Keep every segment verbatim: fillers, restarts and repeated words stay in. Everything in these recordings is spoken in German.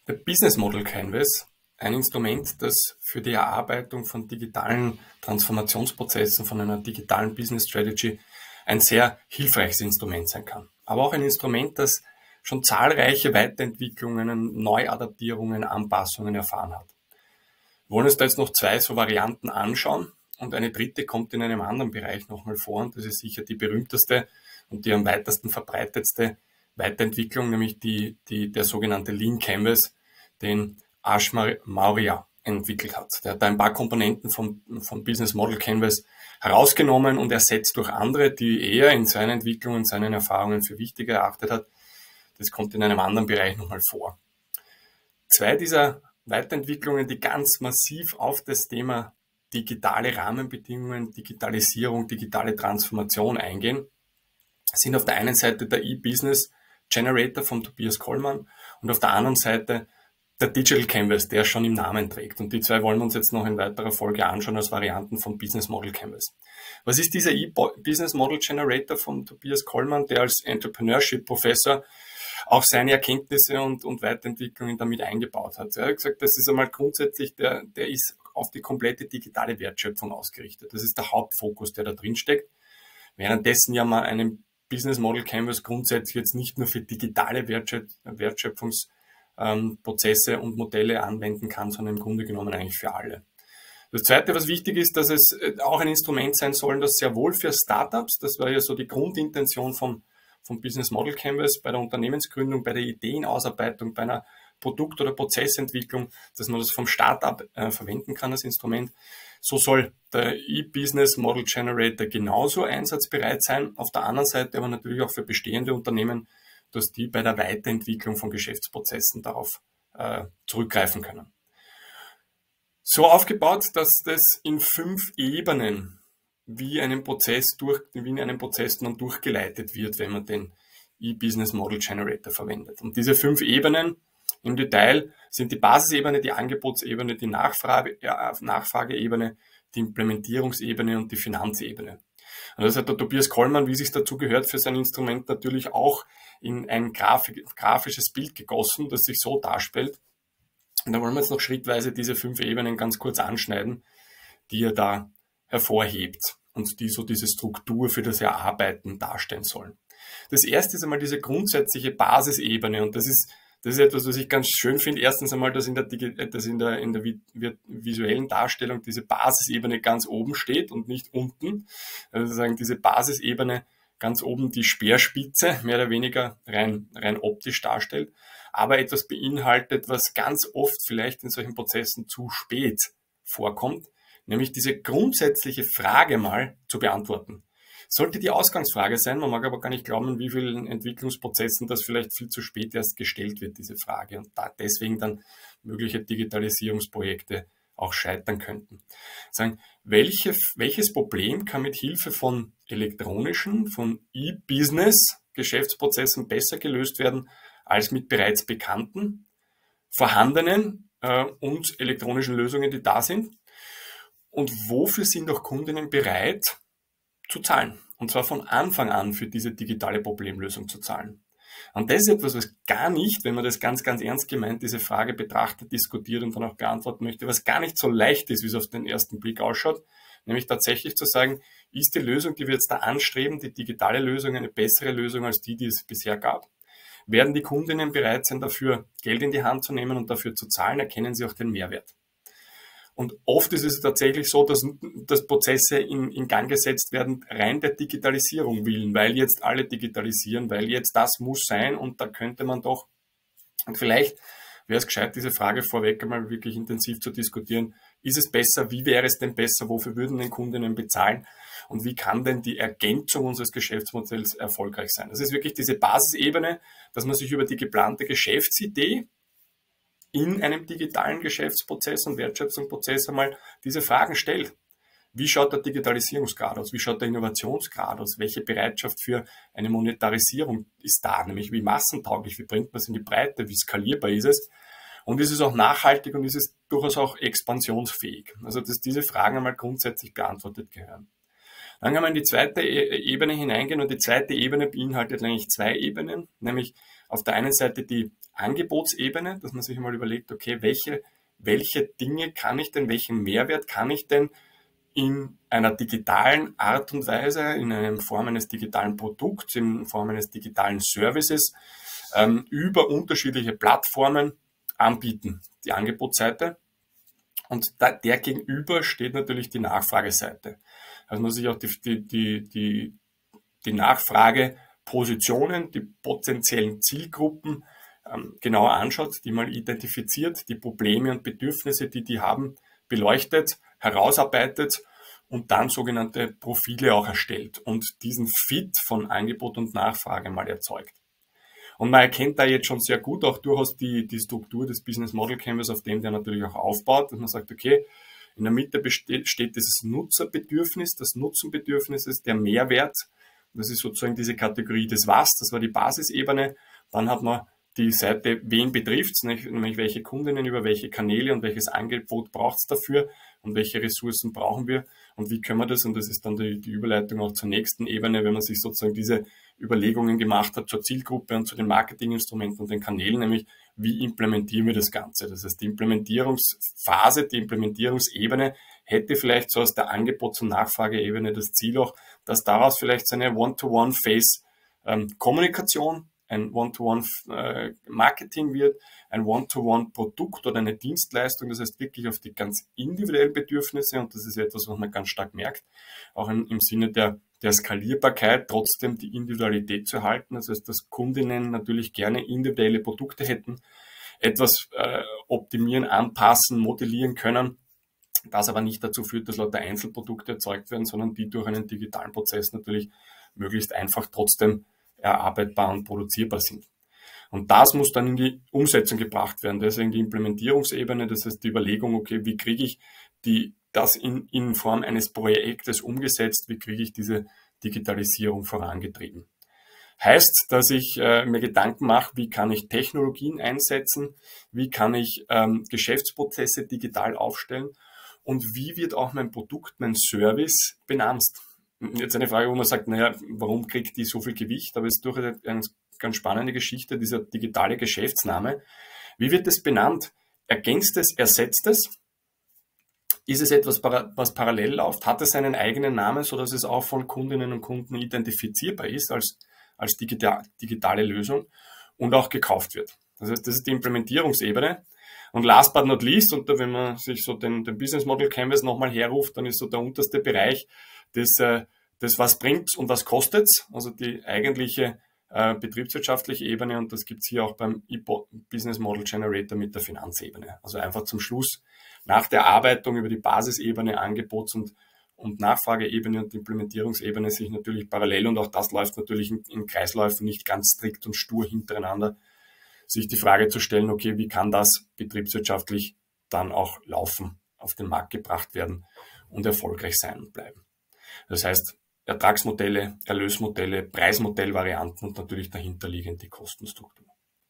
Der Business Model Canvas, ein Instrument, das für die Erarbeitung von digitalen Transformationsprozessen, von einer digitalen Business Strategy ein sehr hilfreiches Instrument sein kann. Aber auch ein Instrument, das schon zahlreiche Weiterentwicklungen, Neuadaptierungen, Anpassungen erfahren hat. Wir wollen uns da jetzt noch zwei so Varianten anschauen und eine dritte kommt in einem anderen Bereich nochmal vor und das ist sicher die berühmteste und die am weitesten verbreitetste Weiterentwicklung, nämlich die, die, der sogenannte Lean Canvas, den Ash Maurya entwickelt hat. Der hat da ein paar Komponenten vom, vom Business Model Canvas herausgenommen und ersetzt durch andere, die er in seiner Entwicklung und seinen Erfahrungen für wichtiger erachtet hat. Das kommt in einem anderen Bereich nochmal vor. Zwei dieser Weiterentwicklungen, die ganz massiv auf das Thema digitale Rahmenbedingungen, Digitalisierung, digitale Transformation eingehen, sind auf der einen Seite der E-Business Generator von Tobias Kollmann und auf der anderen Seite der Digital Canvas, der schon im Namen trägt. Und die zwei wollen wir uns jetzt noch in weiterer Folge anschauen als Varianten vom Business Model Canvas. Was ist dieser E-Business Model Generator von Tobias Kollmann, der als Entrepreneurship Professor auch seine Erkenntnisse und, und Weiterentwicklungen damit eingebaut hat? Er hat gesagt, das ist einmal grundsätzlich, der, der ist auf die komplette digitale Wertschöpfung ausgerichtet. Das ist der Hauptfokus, der da drin steckt. Währenddessen ja mal einen Business Model Canvas grundsätzlich jetzt nicht nur für digitale Wertschöpfungs Prozesse und Modelle anwenden kann, sondern im Grunde genommen eigentlich für alle. Das Zweite, was wichtig ist, dass es auch ein Instrument sein soll, das sehr wohl für Startups, das war ja so die Grundintention vom, vom Business Model Canvas, bei der Unternehmensgründung, bei der Ideenausarbeitung, bei einer Produkt- oder Prozessentwicklung, dass man das vom Startup äh, verwenden kann als Instrument. So soll der E-Business Model Generator genauso einsatzbereit sein, auf der anderen Seite aber natürlich auch für bestehende Unternehmen, dass die bei der Weiterentwicklung von Geschäftsprozessen darauf äh, zurückgreifen können. So aufgebaut, dass das in fünf Ebenen wie einen Prozess durch, wie in einem Prozess dann durchgeleitet wird, wenn man den E-Business Model Generator verwendet. Und diese fünf Ebenen im Detail sind die Basisebene, die Angebotsebene, die Nachfrage, ja, Nachfrageebene, die Implementierungsebene und die Finanzebene. Und das hat der Tobias Kollmann, wie es sich dazu gehört, für sein Instrument natürlich auch in ein Grafik, grafisches Bild gegossen, das sich so darstellt. Und da wollen wir jetzt noch schrittweise diese fünf Ebenen ganz kurz anschneiden, die er da hervorhebt und die so diese Struktur für das Erarbeiten darstellen sollen. Das erste ist einmal diese grundsätzliche Basisebene und das ist Das ist etwas, was ich ganz schön finde. Erstens einmal, dass in der, dass in der, in der visuellen Darstellung diese Basisebene ganz oben steht und nicht unten. Also sagen, diese Basisebene ganz oben die Speerspitze mehr oder weniger rein, rein optisch darstellt, aber etwas beinhaltet, was ganz oft vielleicht in solchen Prozessen zu spät vorkommt, nämlich diese grundsätzliche Frage mal zu beantworten. Sollte die Ausgangsfrage sein, man mag aber gar nicht glauben, in wie vielen Entwicklungsprozessen das vielleicht viel zu spät erst gestellt wird, diese Frage, und da deswegen dann mögliche Digitalisierungsprojekte auch scheitern könnten. Sagen, welche, welches Problem kann mit Hilfe von elektronischen, von E-Business-Geschäftsprozessen besser gelöst werden, als mit bereits bekannten, vorhandenen äh, und elektronischen Lösungen, die da sind? Und wofür sind auch Kundinnen bereit, zu zahlen. Und zwar von Anfang an für diese digitale Problemlösung zu zahlen. Und das ist etwas, was gar nicht, wenn man das ganz, ganz ernst gemeint, diese Frage betrachtet, diskutiert und dann auch beantworten möchte, was gar nicht so leicht ist, wie es auf den ersten Blick ausschaut, nämlich tatsächlich zu sagen, ist die Lösung, die wir jetzt da anstreben, die digitale Lösung, eine bessere Lösung als die, die es bisher gab? Werden die Kundinnen bereit sein, dafür Geld in die Hand zu nehmen und dafür zu zahlen, erkennen sie auch den Mehrwert? Und oft ist es tatsächlich so, dass, dass Prozesse in, in Gang gesetzt werden, rein der Digitalisierung willen, weil jetzt alle digitalisieren, weil jetzt das muss sein und da könnte man doch, und vielleicht wäre es gescheit, diese Frage vorweg einmal wirklich intensiv zu diskutieren. Ist es besser? Wie wäre es denn besser? Wofür würden den Kundinnen bezahlen? Und wie kann denn die Ergänzung unseres Geschäftsmodells erfolgreich sein? Das ist wirklich diese Basisebene, dass man sich über die geplante Geschäftsidee in einem digitalen Geschäftsprozess und Wertschöpfungsprozess einmal diese Fragen stellt. Wie schaut der Digitalisierungsgrad aus? Wie schaut der Innovationsgrad aus? Welche Bereitschaft für eine Monetarisierung ist da? Nämlich wie massentauglich, wie bringt man es in die Breite, wie skalierbar ist es? Und ist es auch nachhaltig und ist es durchaus auch expansionsfähig? Also dass diese Fragen einmal grundsätzlich beantwortet gehören. Dann kann man in die zweite Ebene hineingehen und die zweite Ebene beinhaltet eigentlich zwei Ebenen, nämlich auf der einen Seite die Angebotsebene, dass man sich mal überlegt, okay, welche, welche Dinge kann ich denn, welchen Mehrwert kann ich denn in einer digitalen Art und Weise, in einer Form eines digitalen Produkts, in Form eines digitalen Services ähm, über unterschiedliche Plattformen anbieten, die Angebotsseite. Und da, der gegenüber steht natürlich die Nachfrageseite. Also man sich auch die, die, die, die, die Nachfragepositionen, die potenziellen Zielgruppen ähm, genauer anschaut, die mal identifiziert, die Probleme und Bedürfnisse, die die haben, beleuchtet, herausarbeitet und dann sogenannte Profile auch erstellt und diesen Fit von Angebot und Nachfrage mal erzeugt. Und man erkennt da jetzt schon sehr gut auch durchaus die, die Struktur des Business Model Canvas, auf dem der natürlich auch aufbaut, dass man sagt, okay, in der Mitte besteht, steht dieses Nutzerbedürfnis, das Nutzenbedürfnis ist der Mehrwert. Das ist sozusagen diese Kategorie des Was, das war die Basisebene. Dann hat man die Seite, wen betrifft es, nämlich welche Kundinnen, über welche Kanäle und welches Angebot braucht es dafür und welche Ressourcen brauchen wir und wie können wir das, und das ist dann die, die Überleitung auch zur nächsten Ebene, wenn man sich sozusagen diese Überlegungen gemacht hat zur Zielgruppe und zu den Marketinginstrumenten und den Kanälen, nämlich wie implementieren wir das Ganze. Das heißt, die Implementierungsphase, die Implementierungsebene hätte vielleicht so aus der Angebots- und Nachfrageebene das Ziel auch, dass daraus vielleicht so eine One-to-One-Face-Kommunikation, ein One-to-One-Marketing wird, ein One-to-One-Produkt oder eine Dienstleistung, das heißt wirklich auf die ganz individuellen Bedürfnisse, und das ist etwas, was man ganz stark merkt, auch im, im Sinne der, der Skalierbarkeit, trotzdem die Individualität zu erhalten, das heißt, dass Kundinnen natürlich gerne individuelle Produkte hätten, etwas äh, optimieren, anpassen, modellieren können, das aber nicht dazu führt, dass lauter Einzelprodukte erzeugt werden, sondern die durch einen digitalen Prozess natürlich möglichst einfach trotzdem erarbeitbar und produzierbar sind. Und das muss dann in die Umsetzung gebracht werden, deswegen die Implementierungsebene, das heißt die Überlegung, okay, wie kriege ich die, das in, in Form eines Projektes umgesetzt, wie kriege ich diese Digitalisierung vorangetrieben. Heißt, dass ich äh, mir Gedanken mache, wie kann ich Technologien einsetzen, wie kann ich ähm, Geschäftsprozesse digital aufstellen und wie wird auch mein Produkt, mein Service benannt. Jetzt eine Frage, wo man sagt, naja, warum kriegt die so viel Gewicht? Aber es ist durchaus eine ganz spannende Geschichte, dieser digitale Geschäftsname. Wie wird das benannt? Ergänzt es, ersetzt es? Ist es etwas, was parallel läuft? Hat es einen eigenen Namen, sodass es auch von Kundinnen und Kunden identifizierbar ist als, als digital, digitale Lösung und auch gekauft wird? Das heißt, das ist die Implementierungsebene. Und last but not least, und da, wenn man sich so den, den Business Model Canvas nochmal herruft, dann ist so der unterste Bereich das, äh, das was bringt's und was kostet's, also die eigentliche äh, betriebswirtschaftliche Ebene, und das gibt's hier auch beim Business Model Generator mit der Finanzebene. Also einfach zum Schluss nach der Erarbeitung über die Basisebene, Angebots- und, und Nachfrageebene und Implementierungsebene sich natürlich parallel, und auch das läuft natürlich in, in Kreisläufen nicht ganz strikt und stur hintereinander, sich die Frage zu stellen, okay, wie kann das betriebswirtschaftlich dann auch laufen, auf den Markt gebracht werden und erfolgreich sein und bleiben. Das heißt, Ertragsmodelle, Erlösmodelle, Preismodellvarianten und natürlich dahinterliegende Kostenstruktur.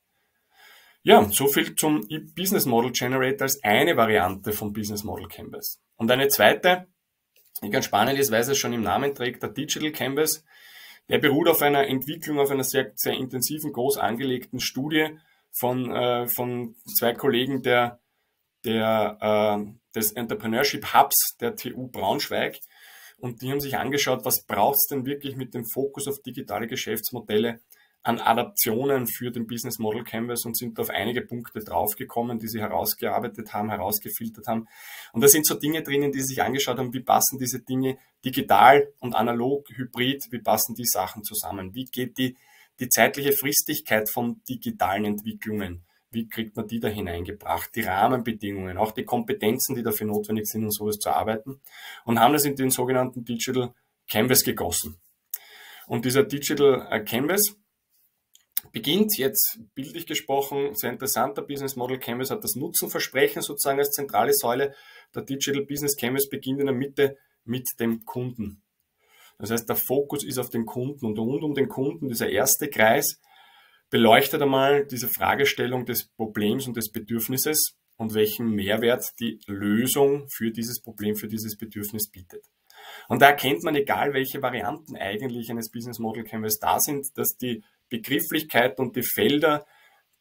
Ja, so viel zum Business Model Generator als eine Variante vom Business Model Canvas. Und eine zweite, die ganz spannend ist, weil es schon im Namen trägt, der Digital Canvas. Der beruht auf einer Entwicklung, auf einer sehr, sehr intensiven, groß angelegten Studie von, äh, von zwei Kollegen der, der, äh, des Entrepreneurship Hubs der T U Braunschweig. Und die haben sich angeschaut, was braucht es denn wirklich mit dem Fokus auf digitale Geschäftsmodelle an Adaptionen für den Business Model Canvas, und sind auf einige Punkte draufgekommen, die sie herausgearbeitet haben, herausgefiltert haben. Und da sind so Dinge drinnen, die sie sich angeschaut haben, wie passen diese Dinge digital und analog, hybrid, wie passen die Sachen zusammen? Wie geht die, die zeitliche Fristigkeit von digitalen Entwicklungen? Wie kriegt man die da hineingebracht? Die Rahmenbedingungen, auch die Kompetenzen, die dafür notwendig sind, um sowas zu arbeiten, und haben das in den sogenannten Digital Canvas gegossen. Und dieser Digital Canvas beginnt jetzt, bildlich gesprochen, sehr interessanter Business Model Canvas hat das Nutzenversprechen sozusagen als zentrale Säule. Der Digital Business Canvas beginnt in der Mitte mit dem Kunden. Das heißt, der Fokus ist auf den Kunden, und rund um den Kunden, dieser erste Kreis, beleuchtet einmal diese Fragestellung des Problems und des Bedürfnisses und welchen Mehrwert die Lösung für dieses Problem, für dieses Bedürfnis bietet. Und da erkennt man, egal welche Varianten eigentlich eines Business Model Canvas da sind, dass die Begrifflichkeit und die Felder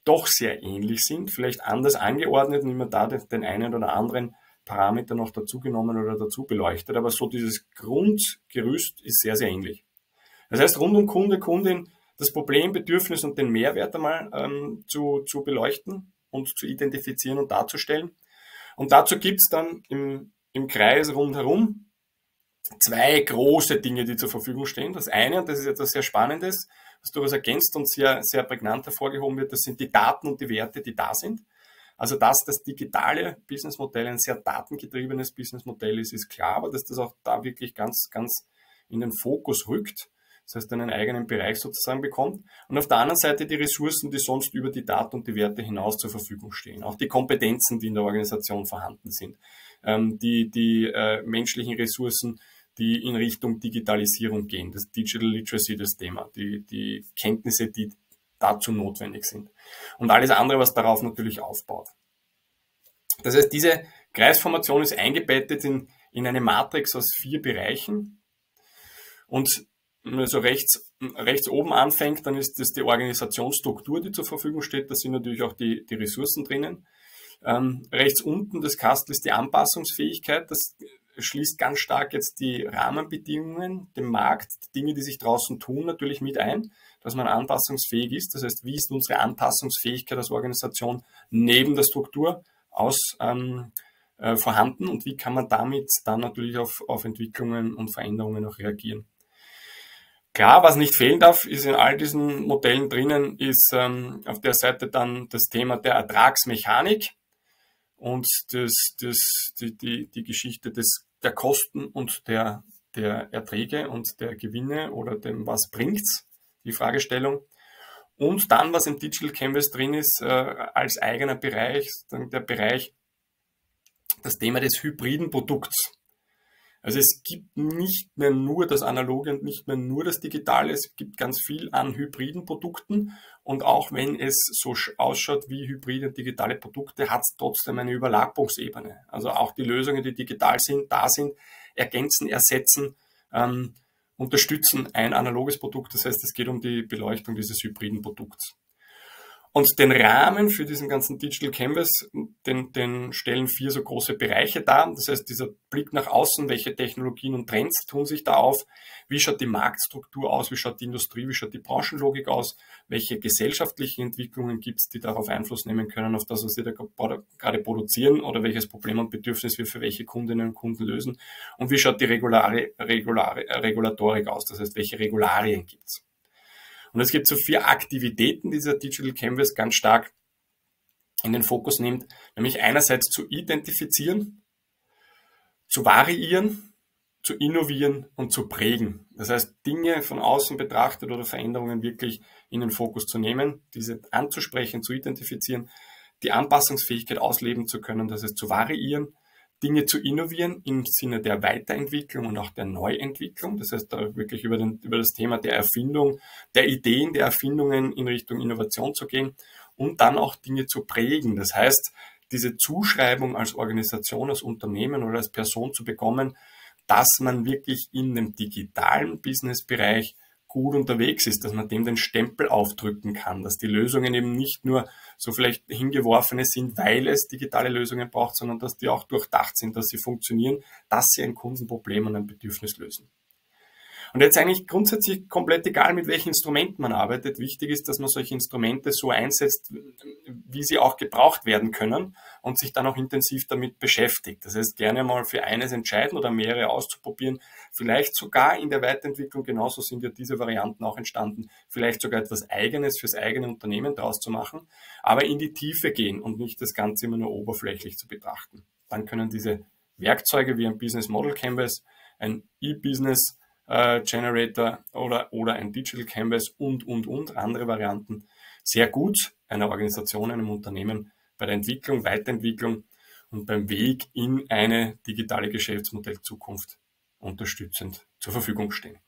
doch sehr ähnlich sind, vielleicht anders angeordnet, und immer da den, den einen oder anderen Parameter noch dazugenommen oder dazu beleuchtet, aber so dieses Grundgerüst ist sehr, sehr ähnlich. Das heißt, rund um Kunde, Kundin das Problem, Bedürfnis und den Mehrwert einmal ähm, zu, zu beleuchten und zu identifizieren und darzustellen. Und dazu gibt es dann im, im Kreis rundherum zwei große Dinge, die zur Verfügung stehen. Das eine, und das ist etwas sehr Spannendes, was durchaus ergänzt und sehr, sehr prägnant hervorgehoben wird, das sind die Daten und die Werte, die da sind. Also, dass das digitale Businessmodell ein sehr datengetriebenes Businessmodell ist, ist klar, aber dass das auch da wirklich ganz, ganz in den Fokus rückt. Das heißt, einen eigenen Bereich sozusagen bekommt. Und auf der anderen Seite die Ressourcen, die sonst über die Daten und die Werte hinaus zur Verfügung stehen. Auch die Kompetenzen, die in der Organisation vorhanden sind. Ähm, die die äh, menschlichen Ressourcen, die in Richtung Digitalisierung gehen. Das Digital Literacy, das Thema. Die, die Kenntnisse, die dazu notwendig sind. Und alles andere, was darauf natürlich aufbaut. Das heißt, diese Kreisformation ist eingebettet in, in eine Matrix aus vier Bereichen. Und wenn man so rechts, rechts oben anfängt, dann ist das die Organisationsstruktur, die zur Verfügung steht. Da sind natürlich auch die, die Ressourcen drinnen. Ähm, rechts unten, das Kastel, ist die Anpassungsfähigkeit. Das schließt ganz stark jetzt die Rahmenbedingungen, den Markt, die Dinge, die sich draußen tun, natürlich mit ein, dass man anpassungsfähig ist. Das heißt, wie ist unsere Anpassungsfähigkeit als Organisation neben der Struktur aus ähm, äh, vorhanden und wie kann man damit dann natürlich auf, auf Entwicklungen und Veränderungen auch reagieren. Klar, was nicht fehlen darf, ist in all diesen Modellen drinnen, ist ähm, auf der Seite dann das Thema der Ertragsmechanik und das, das, die, die, die Geschichte des, der Kosten und der, der Erträge und der Gewinne oder dem, was bringt's, die Fragestellung. Und dann, was im Digital Canvas drin ist, äh, als eigener Bereich, dann der Bereich, das Thema des hybriden Produkts. Also es gibt nicht mehr nur das Analoge und nicht mehr nur das Digitale, es gibt ganz viel an hybriden Produkten und auch wenn es so ausschaut wie hybride und digitale Produkte, hat es trotzdem eine Überlappungsebene. Also auch die Lösungen, die digital sind, da sind, ergänzen, ersetzen, ähm, unterstützen ein analoges Produkt. Das heißt, es geht um die Beleuchtung dieses hybriden Produkts. Und den Rahmen für diesen ganzen Digital Canvas, den, den stellen vier so große Bereiche dar. Das heißt, dieser Blick nach außen, welche Technologien und Trends tun sich da auf, wie schaut die Marktstruktur aus, wie schaut die Industrie, wie schaut die Branchenlogik aus, welche gesellschaftlichen Entwicklungen gibt es, die darauf Einfluss nehmen können, auf das, was wir da gerade produzieren oder welches Problem und Bedürfnis wir für welche Kundinnen und Kunden lösen und wie schaut die Regulare, Regulare, Regulatorik aus, das heißt, welche Regularien gibt es. Und es gibt so vier Aktivitäten, die dieser Digital Canvas ganz stark in den Fokus nimmt, nämlich einerseits zu identifizieren, zu variieren, zu innovieren und zu prägen. Das heißt, Dinge von außen betrachtet oder Veränderungen wirklich in den Fokus zu nehmen, diese anzusprechen, zu identifizieren, die Anpassungsfähigkeit ausleben zu können, das heißt zu variieren, Dinge zu innovieren im Sinne der Weiterentwicklung und auch der Neuentwicklung. Das heißt, da wirklich über, den, über das Thema der Erfindung, der Ideen, der Erfindungen in Richtung Innovation zu gehen und dann auch Dinge zu prägen. Das heißt, diese Zuschreibung als Organisation, als Unternehmen oder als Person zu bekommen, dass man wirklich in dem digitalen Businessbereich gut unterwegs ist, dass man dem den Stempel aufdrücken kann, dass die Lösungen eben nicht nur so vielleicht hingeworfene sind, weil es digitale Lösungen braucht, sondern dass die auch durchdacht sind, dass sie funktionieren, dass sie ein Kundenproblem und ein Bedürfnis lösen. Und jetzt eigentlich grundsätzlich komplett egal, mit welchen Instrumenten man arbeitet. Wichtig ist, dass man solche Instrumente so einsetzt, wie sie auch gebraucht werden können und sich dann auch intensiv damit beschäftigt. Das heißt, gerne mal für eines entscheiden oder mehrere auszuprobieren. Vielleicht sogar in der Weiterentwicklung, genauso sind ja diese Varianten auch entstanden, vielleicht sogar etwas Eigenes fürs eigene Unternehmen draus zu machen, aber in die Tiefe gehen und nicht das Ganze immer nur oberflächlich zu betrachten. Dann können diese Werkzeuge wie ein Business Model Canvas, ein E-Business Generator oder, oder ein Digital Canvas und, und, und, andere Varianten sehr gut einer Organisation, einem Unternehmen bei der Entwicklung, Weiterentwicklung und beim Weg in eine digitale Geschäftsmodellzukunft unterstützend zur Verfügung stehen.